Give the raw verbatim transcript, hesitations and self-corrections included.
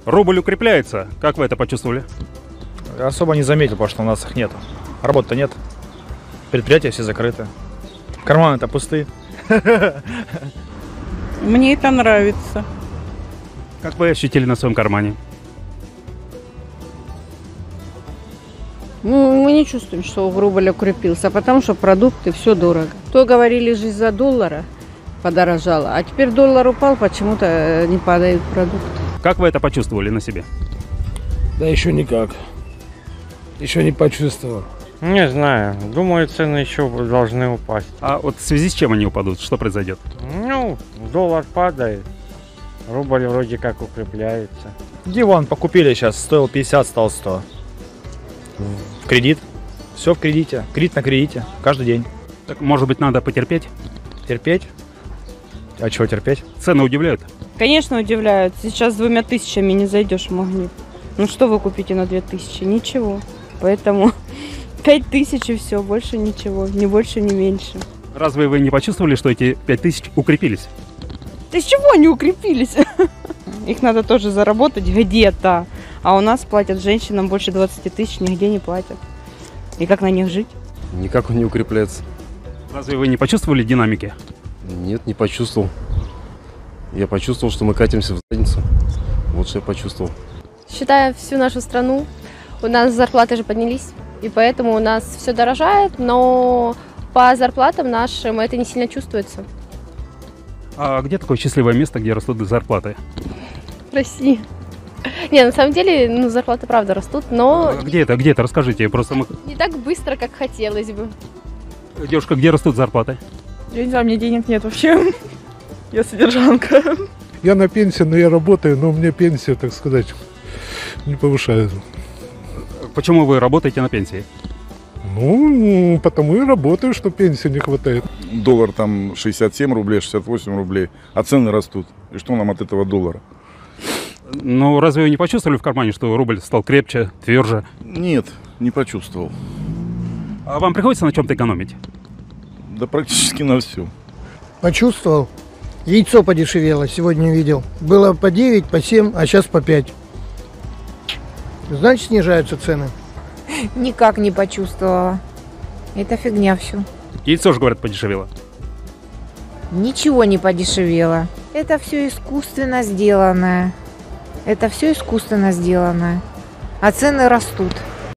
Рубль укрепляется. Как вы это почувствовали? Особо не заметил, потому что у нас их нет. Работы-то нет. Предприятия все закрыты. Карманы-то пусты. Мне это нравится. Как вы ощутили на своем кармане? Ну, мы не чувствуем, что рубль укрепился, потому что продукты все дорого. То говорили же из-за доллара подорожало, а теперь доллар упал, почему-то не падают продукты. Как вы это почувствовали на себе? Да еще никак. Еще не почувствовал. Не знаю. Думаю, цены еще должны упасть. А вот в связи с чем они упадут? Что произойдет? Ну, доллар падает. Рубль вроде как укрепляется. Диван покупили сейчас, стоил пятьдесят, стал сто. В кредит. Все в кредите. Кредит на кредите. Каждый день. Так, может быть, надо потерпеть? Терпеть? А чего терпеть? Цены удивляют? Конечно, удивляют. Сейчас с двумя тысячами не зайдешь в магнит. Ну что вы купите на две тысячи? Ничего. Поэтому пять тысяч и все, больше ничего. Ни больше, ни меньше. Разве вы не почувствовали, что эти пять тысяч укрепились? Да с чего они укрепились? Их надо тоже заработать где-то. А у нас платят женщинам больше двадцати тысяч, нигде не платят. И как на них жить? Никак он не укрепляется. Разве вы не почувствовали динамики? Нет, не почувствовал. Я почувствовал, что мы катимся в задницу. Вот что я почувствовал. Считая всю нашу страну, у нас зарплаты же поднялись, и поэтому у нас все дорожает, но по зарплатам нашим это не сильно чувствуется. А где такое счастливое место, где растут зарплаты? В России. Не, на самом деле, ну, зарплаты правда растут, но... А где это? Где это? Расскажите. Просто мы... Не так быстро, как хотелось бы. Девушка, где растут зарплаты? Я не знаю, у меня денег нет вообще. Я содержанка. Я на пенсии, но я работаю, но у меня пенсия, так сказать, не повышается. Почему вы работаете на пенсии? Ну, потому и работаю, что пенсии не хватает. Доллар там шестьдесят семь рублей, шестьдесят восемь рублей, а цены растут. И что нам от этого доллара? Ну, разве вы не почувствовали в кармане, что рубль стал крепче, тверже? Нет, не почувствовал. А вам приходится на чем-то экономить? Да практически на все. Почувствовал. Яйцо подешевело, сегодня видел. Было по девять, по семь, а сейчас по пять. Значит, снижаются цены. Никак не почувствовала. Это фигня все. Яйцо же, говорят, подешевело. Ничего не подешевело. Это все искусственно сделанное. Это все искусственно сделанное. А цены растут.